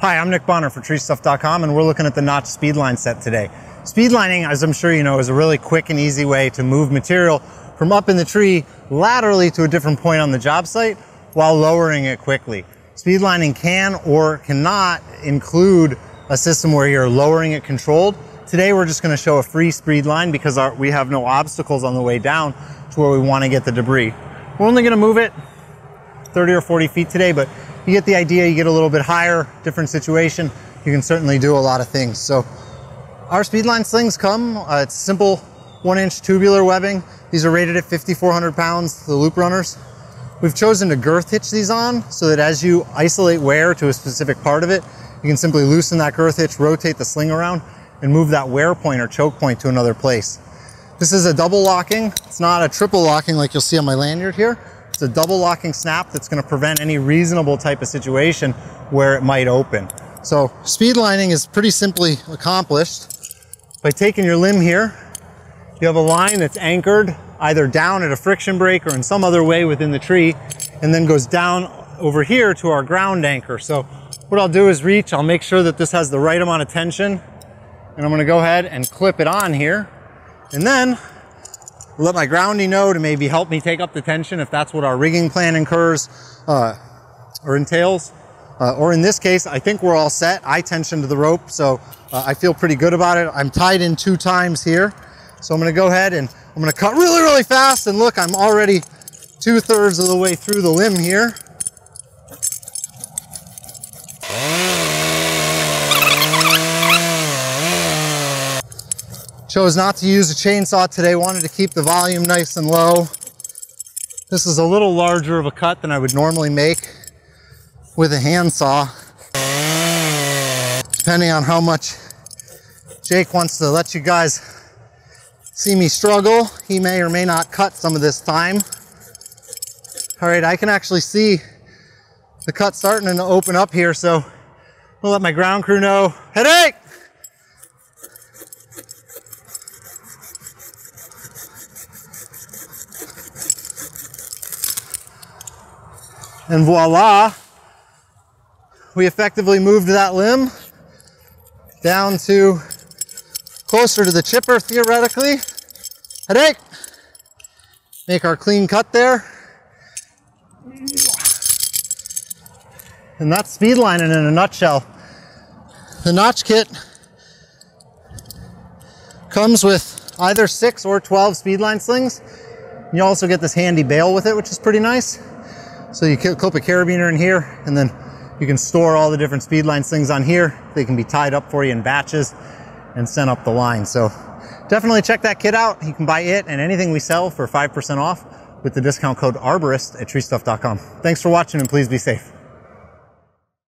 Hi, I'm Nick Bonner for TreeStuff.com, and we're looking at the Notch Speedline set today. Speedlining, as I'm sure you know, is a really quick and easy way to move material from up in the tree laterally to a different point on the job site while lowering it quickly. Speedlining can or cannot include a system where you're lowering it controlled. Today we're just going to show a free speedline because we have no obstacles on the way down to where we want to get the debris. We're only going to move it 30 or 40 feet today, but you get the idea. You get a little bit higher, different situation. You can certainly do a lot of things. So our Speedline slings come, it's simple 1-inch tubular webbing. These are rated at 5,400 pounds, the loop runners. We've chosen to girth hitch these on so that as you isolate wear to a specific part of it, you can simply loosen that girth hitch, rotate the sling around, and move that wear point or choke point to another place. This is a double locking. It's not a triple locking like you'll see on my lanyard here. It's a double locking snap that's going to prevent any reasonable type of situation where it might open. So speedlining is pretty simply accomplished by taking your limb here. You have a line that's anchored either down at a friction brake or in some other way within the tree, and then goes down over here to our ground anchor. So what I'll do is reach, I'll make sure that this has the right amount of tension, and I'm going to go ahead and clip it on here, and then let my grounding know to maybe help me take up the tension if that's what our rigging plan incurs or entails. Or in this case, I think we're all set. I tensioned the rope, so I feel pretty good about it. I'm tied in 2 times here. So I'm gonna go ahead and I'm gonna cut really, really fast, and look, I'm already 2/3 of the way through the limb here. Chose not to use a chainsaw today, wanted to keep the volume nice and low. This is a little larger of a cut than I would normally make with a handsaw. Depending on how much Jake wants to let you guys see me struggle, he may or may not cut some of this time. All right, I can actually see the cut starting to open up here, so I'll let my ground crew know, headache! And voila, we effectively moved that limb down to closer to the chipper theoretically. Headache! Make our clean cut there. And that's speedlining in a nutshell. The Notch kit comes with either 6 or 12 speedline slings. You also get this handy bail with it, which is pretty nice. So you clip a carabiner in here, and then you can store all the different speedline slings on here. They can be tied up for you in batches and sent up the line. So definitely check that kit out. You can buy it and anything we sell for 5% off with the discount code Arborist at TreeStuff.com. Thanks for watching, and please be safe.